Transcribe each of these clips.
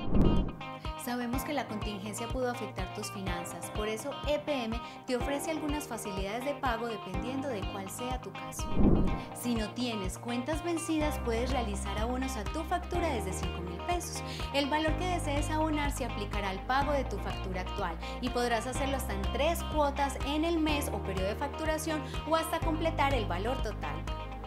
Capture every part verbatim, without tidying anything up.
Sabemos que la contingencia pudo afectar tus finanzas, por eso E P M te ofrece algunas facilidades de pago dependiendo de cuál sea tu caso. Si no tienes cuentas vencidas, puedes realizar abonos a tu factura desde cinco mil pesos. El valor que desees abonar se aplicará al pago de tu factura actual y podrás hacerlo hasta en tres cuotas en el mes o periodo de facturación o hasta completar el valor total.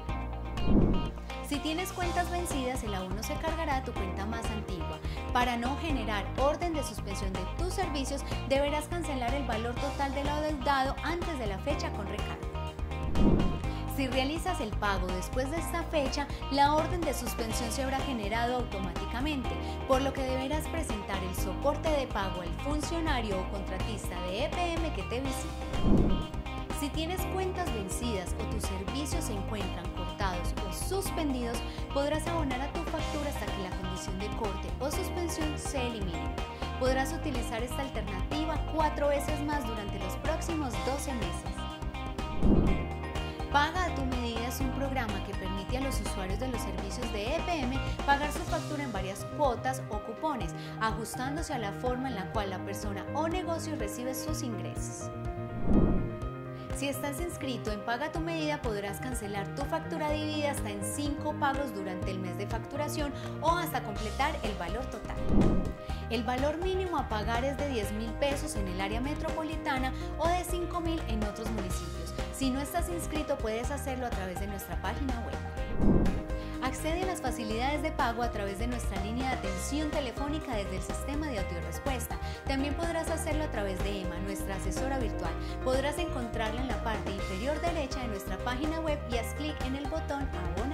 Si tienes cuentas vencidas, el abono se cargará a tu cuenta más antigua. Para no generar orden de suspensión de tus servicios, deberás cancelar el valor total de lo adeudado antes de la fecha con recargo. Si realizas el pago después de esta fecha, la orden de suspensión se habrá generado automáticamente, por lo que deberás presentar el soporte de pago al funcionario o contratista de E P M que te visite. Si tienes cuentas vencidas o tus servicios se encuentran cortados o suspendidos, podrás abonar a tu factura hasta que la condición de corte o suspensión se elimine. Podrás utilizar esta alternativa cuatro veces más durante los próximos doce meses. Paga a tu medida es un programa que permite a los usuarios de los servicios de E P M pagar su factura en varias cuotas o cupones, ajustándose a la forma en la cual la persona o negocio recibe sus ingresos. Si estás inscrito en Paga a tu Medida, podrás cancelar tu factura dividida hasta en cinco pagos durante el mes de facturación o hasta completar el valor total. El valor mínimo a pagar es de diez mil pesos en el área metropolitana o de cinco mil en otros municipios. Si no estás inscrito, puedes hacerlo a través de nuestra página web. Accede a las facilidades de pago a través de nuestra línea de atención telefónica desde el sistema de autorrespuesta. También podrás hacerlo a través de Emma, nuestra asesora virtual. Podrás encontrarla en la parte inferior derecha de nuestra página web y haz clic en el botón Abonar.